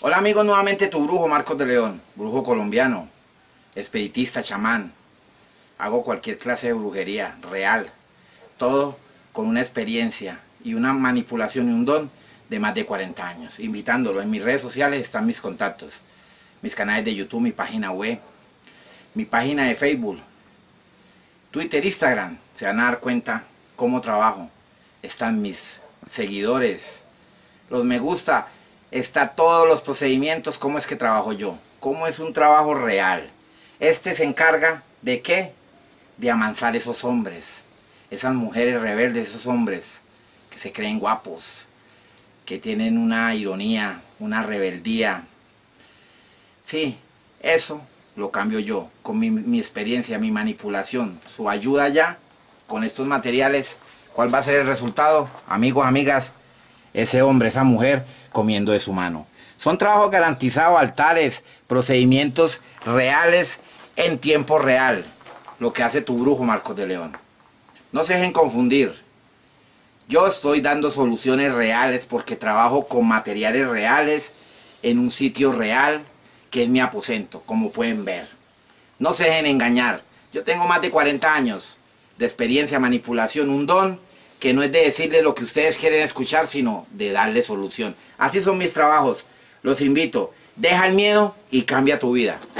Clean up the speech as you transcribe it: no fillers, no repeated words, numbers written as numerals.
Hola amigos, nuevamente tu brujo Marcos de León, brujo colombiano, espiritista, chamán. Hago cualquier clase de brujería real, todo con una experiencia y una manipulación y un don de más de 40 años. Invitándolo, en mis redes sociales están mis contactos, mis canales de YouTube, mi página web, mi página de Facebook, Twitter, Instagram. Se van a dar cuenta cómo trabajo. Están mis seguidores, los me gusta. Está todos los procedimientos, cómo es que trabajo yo, cómo es un trabajo real. Este se encarga de ¿qué? De amansar esos hombres, esas mujeres rebeldes, esos hombres que se creen guapos, que tienen una ironía, una rebeldía. Sí, eso lo cambio yo, con mi experiencia, mi manipulación, su ayuda ya, con estos materiales. ¿Cuál va a ser el resultado? Amigos, amigas, ese hombre, esa mujer comiendo de su mano. Son trabajos garantizados, altares, procedimientos reales en tiempo real. Lo que hace tu brujo Marcos de León. No se dejen confundir. Yo estoy dando soluciones reales porque trabajo con materiales reales en un sitio real que es mi aposento, como pueden ver. No se dejen engañar. Yo tengo más de 40 años de experiencia, manipulación, un don que no es de decirles lo que ustedes quieren escuchar, sino de darle solución. Así son mis trabajos. Los invito. Deja el miedo y cambia tu vida.